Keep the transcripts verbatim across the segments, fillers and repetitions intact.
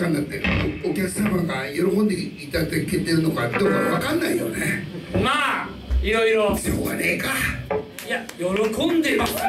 んだって、お客様が喜んでいただけてるのかどうかわかんないよね。 まあいろいろしょうがねえか。 いや喜んでますね。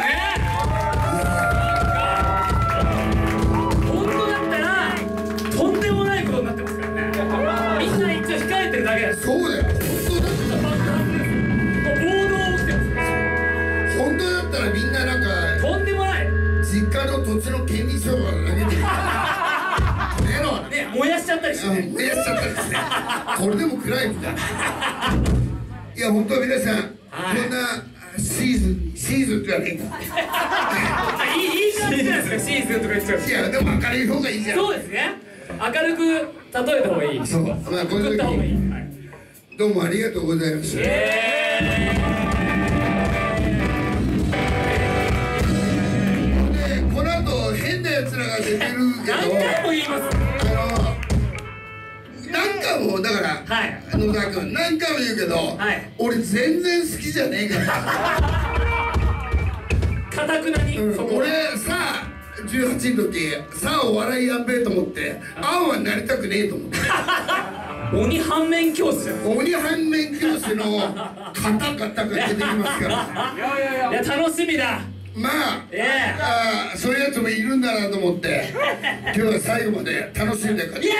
本当だったらとんでもないことになってますからね。みんな一応控えてるだけです。 そうだよ、本当だっ暴動起きてますね。 た本当だったらみんななんかとんでもない実家の土地の権利書を投げてるね、燃やしちゃったりしてね。 燃やしちゃったりしてこれでも暗いみたいな。いや本当は皆さん、 はい、 こんなシーズンシーズンって言わねえかいいいい感じじゃないですか。シーズンとか言っちゃう。 いやでも明るい方がいいじゃん。 そうですね、明るく例えた方がいい。 そう、まあこの時はい、 どうもありがとうございました。 えーこの後変なやつらが出てるけど、 何回も言います。 あの何回もだから、 はい、 野田君何回も言うけど、はい、俺全然好きじゃねえからかたくなに、 うん、俺さじゅうはちの時さあお笑いやんべえと思ってあんはなりたくねえと思って鬼反面教師じゃん。 鬼反面教師の方々が出てきますからいやいやいや楽しみだ。 まあ、 ええ、 あそういうやつもいるんだなと思って今日は最後まで楽しんで帰って。イエーイ。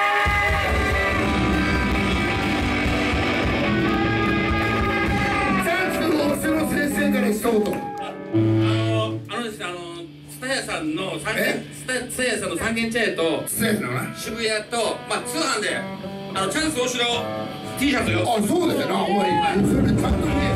チャンスの星野先生から一言。 あのあのですね、あの蔦屋さんの三軒蔦屋さんの三軒茶屋と渋谷とまあ通販であのチャンス大城 T シャツよ。 あ、そうだよな、お前それちゃんとね。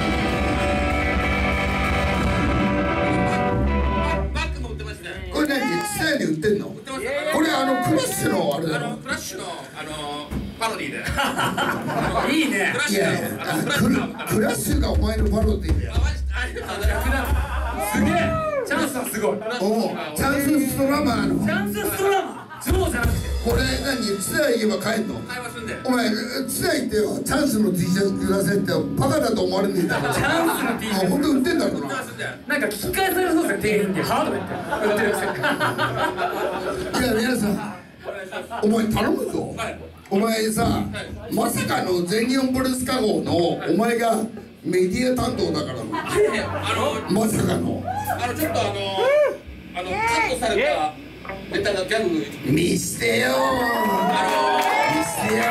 これ何、蔦屋に売ってんの？売ってます。これあのクラッシュのあれだろ。 あのクラッシュのあのパロディで。 いいね。 いやいや、クラッシュがお前のパロディだよ。 すげえ。チャンスはすごい。 おう、チャンスストラマーの。 チャンスストラマー。そうじゃなくて。 これ何、蔦屋行けば帰んの？ 買いますんで。 お前蔦屋行ってよ、チャンスの T シャツくださいってバカだと思われねえだろ。 チャンスの T シャツ。 本当売ってんだろうな。 なんか聞き返されそうですね、店員にハードで売ってるやつ。 いや皆さん、お前頼むぞ。お前さ、まさかの全日本プロレスカゴのお前がメディア担当だからな。 あのまさかの。 あのちょっとあのあのカットされたネタがギャグ見してよー。見してよ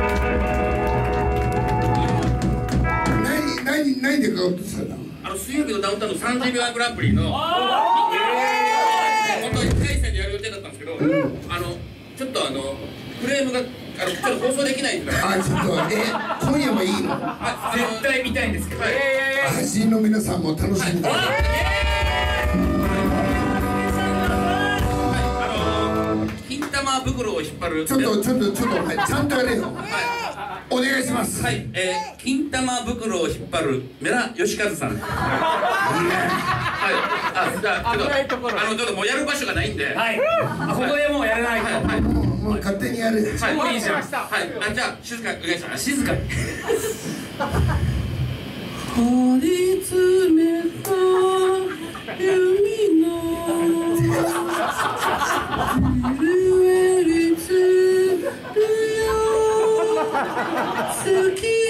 ー。何何何でかかってたの？ あの水曜日のダウンタウンのさんじゅうびょうグランプリの本当はいっかい戦でやる予定だったんですけど、あのちょっとあのフレームがあのちょっと放送できないんだから。 あ、ちょっとえ今夜もいいの？ 絶対見たいんですけど。 配信の皆さんも楽しみだ。 金玉袋を引っ張る。 ちょっとちょっとちょっとお前ちゃんとやれよ。お願いします。 はい、えー、金玉袋を引っ張るメラ吉和さん。はい、あ、じゃあ、ちょっと、あの、ちょっともうやる場所がないんで。はい。 あ、ここでもうやらないと。はい。 もうもう勝手にやる。 はい、いいじゃん。はい、あ、じゃあ、静かにお願いします。 静かに。 張り詰めた弓の震えりつるよ。好き